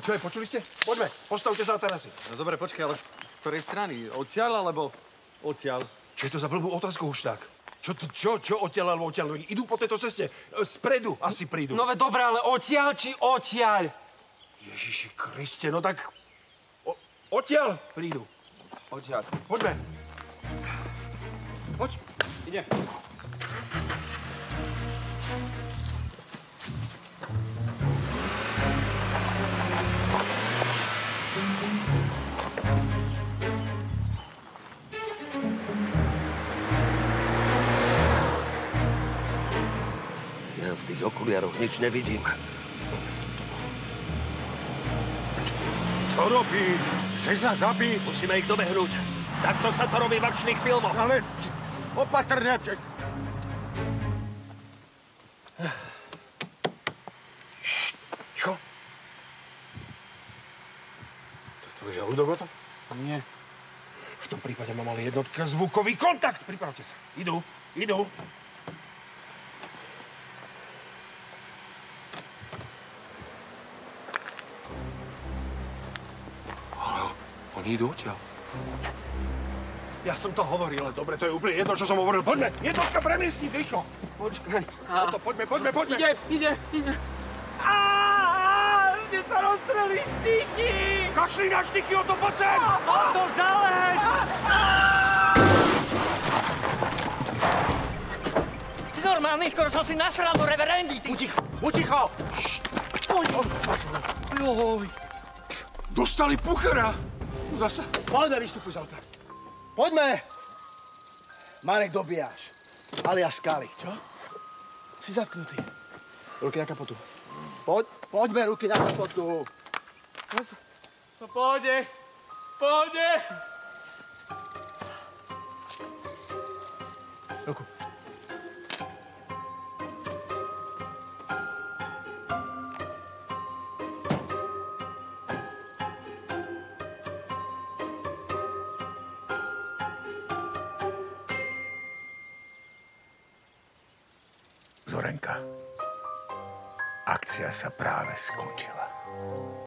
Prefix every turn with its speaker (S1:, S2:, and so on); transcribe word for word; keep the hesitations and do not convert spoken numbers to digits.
S1: Čo je, počuli ste? Poďme, postavte sa na terasy.
S2: No dobre, počkaj, ale z ktorej strany? Odtiaľ, alebo odtiaľ?
S1: Čo je to za blbú otázku už tak? Čo, čo, čo odtiaľ alebo odtiaľ? Idú po tejto ceste. Spredu asi prídu.
S3: No veď dobré, ale odtiaľ či odtiaľ?
S1: Ježiši Kriste, no tak... O, odtiaľ prídu.
S3: Odtiaľ.
S1: Poďme. Poď.
S3: Ide.
S4: Ja v tých okuliaroch nič nevidím.
S5: Čo robíš? Chceš nás zabiť?
S4: Musíme ich dobehnúť. Takto sa to robí v akčných filmoch.
S5: Ale opatrne však.
S1: Ticho. To je tvoj žalúdok o to?
S3: Nie.
S1: V tom prípade mám ale jednotka zvukový kontakt. Pripravte sa. Idú, idú. Ale oni idú odtiaľ. Ja som to hovoril, ale dobre, to je úplne jedno, čo som hovoril. Poďme, jednotka premiestniť, rýchlo. Počkaj.
S3: A...
S1: To, poďme, poďme, poďme.
S3: Ide, ide, ide. Aaaa, kde sa rozstrelí štíky.
S1: Kašli na štíky, o to poď sem.
S3: O to zalez. Si normálny, skoro som si nasral do reverendy, ty.
S5: Buď ticho, buď ticho.
S3: Joj.
S1: Dostali puchera. Zasa.
S5: Poďme, vystupuj z auta. Poďme. Marek Dobijáš, alias Skalik, čo? Si zatknutý. Ruky na kapotu. Poď, poďme, ruky na kapotu.
S3: So pôjde, pôjde.
S1: Ruku.
S5: Zorenka, akcia sa práve skončila.